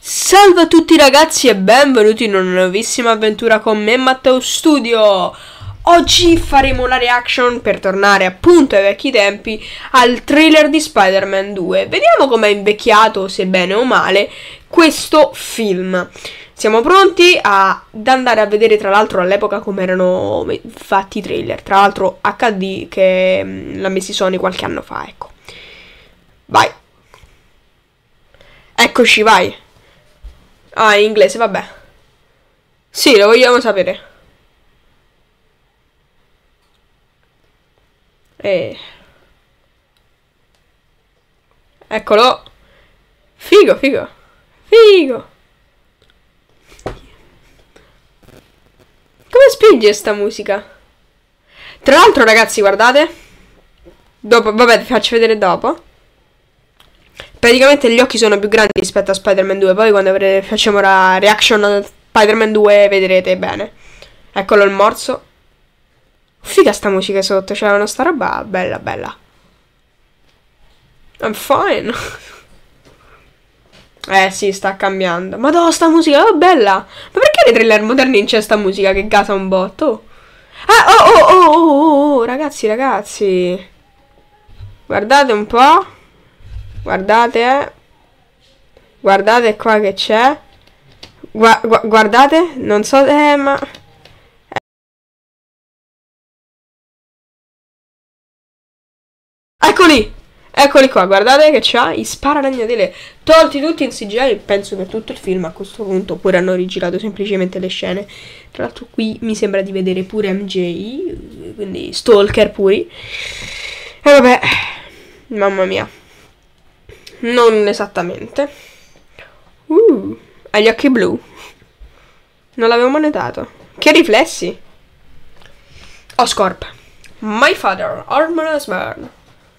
Salve a tutti ragazzi e benvenuti in una nuovissima avventura con me Matteo Studio. Oggi faremo una reaction per tornare appunto ai vecchi tempi al trailer di Spider-Man 2. Vediamo com'è invecchiato, se bene o male, questo film. Siamo pronti ad andare a vedere tra l'altro all'epoca come erano fatti i trailer. Tra l'altro HD che l'ha messi Sony qualche anno fa, ecco. Vai. Eccoci, vai. Ah, in inglese, vabbè. Sì, lo vogliamo sapere. Eccolo. Figo, figo. Figo. Come spinge sta musica? Tra l'altro, ragazzi, guardate. Dopo, vabbè, vi faccio vedere dopo. Praticamente gli occhi sono più grandi rispetto a Spider-Man 2. Poi quando facciamo la reaction a Spider-Man 2 vedrete bene. Eccolo il morso. Figa sta musica sotto. C'è una sta roba bella bella. I'm fine. Sì, sta cambiando. Madonna, sta musica è bella. Ma perché nei trailer moderni non c'è sta musica che gasa un botto? Oh, ragazzi. Guardate un po'. Guardate, guardate qua che c'è. Guardate, non so, ma... Eccoli qua, guardate che c'ha i spararagnatele. Tolti tutti in CGI, penso per tutto il film a questo punto. Oppure hanno rigirato semplicemente le scene. Tra l'altro qui mi sembra di vedere pure MJ, quindi Stalker puri. E vabbè, mamma mia. Non esattamente. Ha gli occhi blu. Non l'avevo mai notato. Che riflessi. Oscorp. My father, Armor Burn.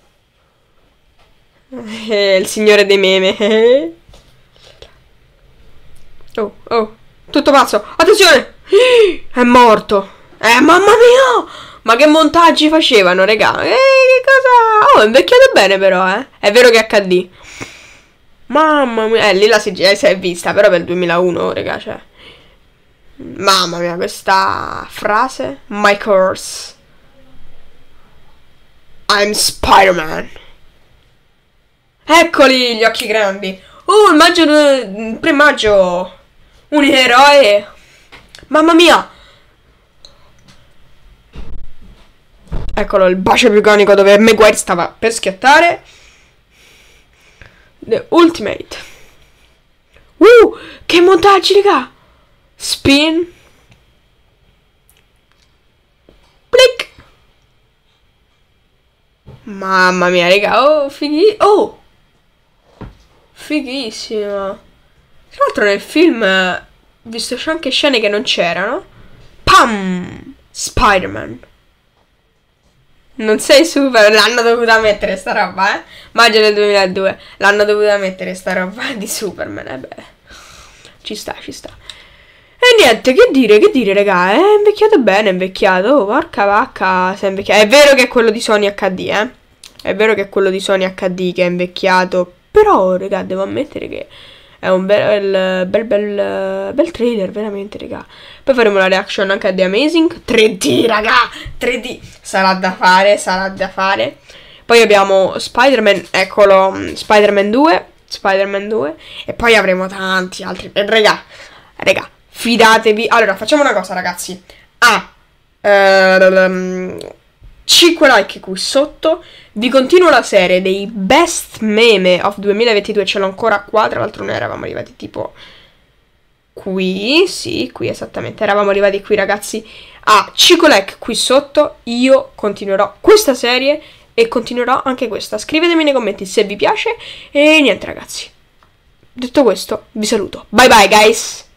Il signore dei meme. Oh. Tutto pazzo. Attenzione. È morto. Mamma mia. Ma che montaggi facevano, regà. Che cosa. Oh, è invecchiato bene però, È vero che è HD. Mamma mia, lì la CGI si è vista, però per il 2001, raga, cioè. Mamma mia, questa frase. My course. I'm Spider-Man. Eccoli gli occhi grandi. Il maggio, il pre-maggio. Un eroe. Mamma mia. Eccolo, il bacio più iconico dove Maguire stava per schiattare. The Ultimate. Che montaggi, raga. Spin. Click. Mamma mia, raga. Fighissima. Tra l'altro nel film, visto c'è anche scene che non c'erano. Pam. Spider-Man. Non sei super, l'hanno dovuta mettere sta roba, Maggio del 2002, l'hanno dovuta mettere sta roba di Superman, Ci sta. E niente, che dire, raga, è invecchiato bene, è invecchiato, porca vacca, si è invecchiato. È vero che è quello di Sony HD, È vero che è quello di Sony HD che è invecchiato, però, raga, devo ammettere che è un bel trailer, veramente, raga. Poi faremo la reaction anche a The Amazing 3D, raga, 3D. Sarà da fare. Poi abbiamo Spider-Man, eccolo, Spider-Man 2. E poi avremo tanti altri. Raga, fidatevi. Allora, facciamo una cosa, ragazzi. 5 like qui sotto. Vi continuo la serie dei best meme of 2022. Ce l'ho ancora qua. Tra l'altro noi eravamo arrivati tipo qui. Sì, qui esattamente. Eravamo arrivati qui, ragazzi. 5 like qui sotto. Io continuerò questa serie e continuerò anche questa. Scrivetemi nei commenti se vi piace. E niente, ragazzi. Detto questo, vi saluto. Bye bye, guys.